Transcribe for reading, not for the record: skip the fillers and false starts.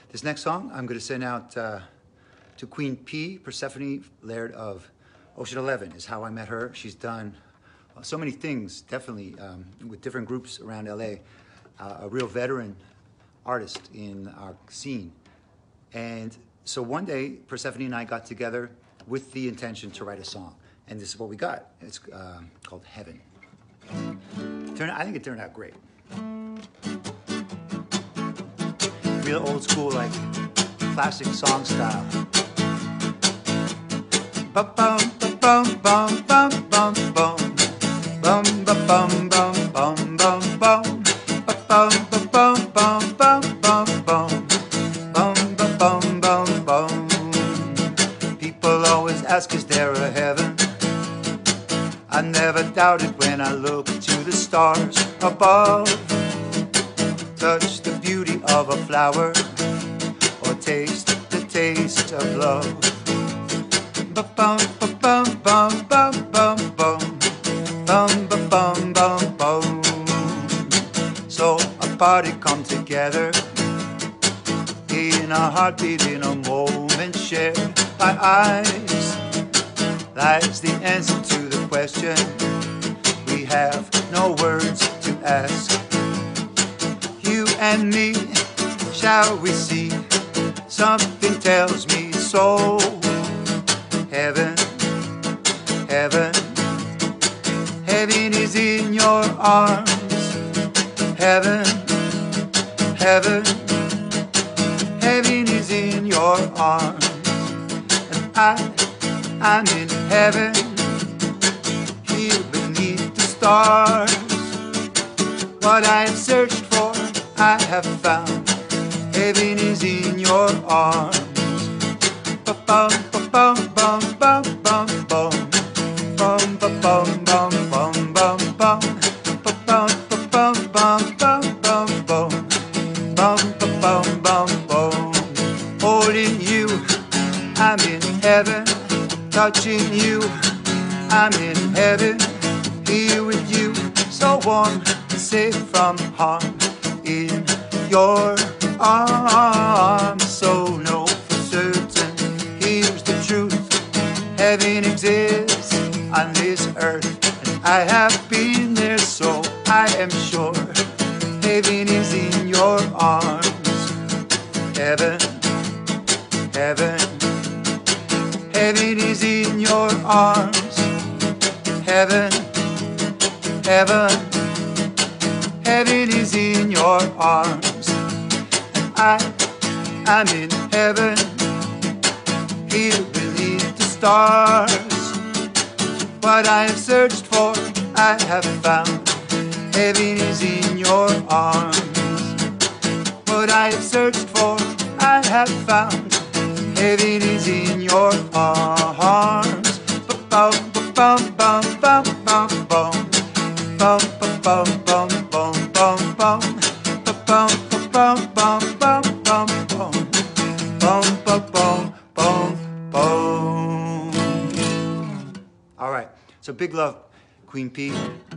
This next song I'm going to send out to Queen P, Persephone Laird of Ocean 11 is how I met her. She's done so many things, definitely, with different groups around LA. A real veteran artist in our scene. And so one day, Persephone and I got together with the intention to write a song. And this is what we got. It's called Heaven. I think it turned out great. Real old school, like classic song style. Ba-bum, ba-bum, bum, bum, bum, bum. Bum, ba-bum, bum, bum, bum, bum. Ba-bum, ba-bum, bum, bum, bum, bum. Bum, ba-bum, bum, bum. People always ask, is there a heaven? I never doubted when I look to the stars above. Touch the beauty of a flower, or taste the taste of love. Ba-bum, ba-bum, bum, bum, bum, bum. Bum, ba-bum, bum, bum. So a party come together in a heartbeat, in a moment shared by eyes. Lies the answer to the question. We have no words to ask. You and me, shall we see? Something tells me so. Heaven, heaven, heaven is in your arms. Heaven, heaven, heaven is in your arms. And I'm in heaven, here beneath the stars. What I have searched for, I have found. Heaven is in your arms. Ba-bum, ba-bum, bum, bum, bum, bum. Bum, ba-bum, bum, bum, bum, bum. Ba-bum, ba-bum, bum, bum, bum, bum. Bum, ba-bum, bum, bum. Holding you, I'm in heaven. Touching you, I'm in heaven. Here with you, so warm, safe from harm. In your arms, so know for certain, here's the truth. Heaven exists on this earth, and I have been there, so I am sure. Heaven is in your arms. Heaven, heaven, heaven is in your arms. Heaven, heaven, heaven is in your arms. And I'm in heaven, here beneath the stars. What I have searched for, I have found. Heaven is in your arms. What I have searched for, I have found. Heaven is in your arms. Ba-bum, ba-bum, bum, bum, bum, bum. Bum, ba-bum, bum, bum, bum, bum. Ba-bum, ba-bum, bum, bum, bum, bum. Bum, ba-bum, bum, bum. All right, so big love, Queen P.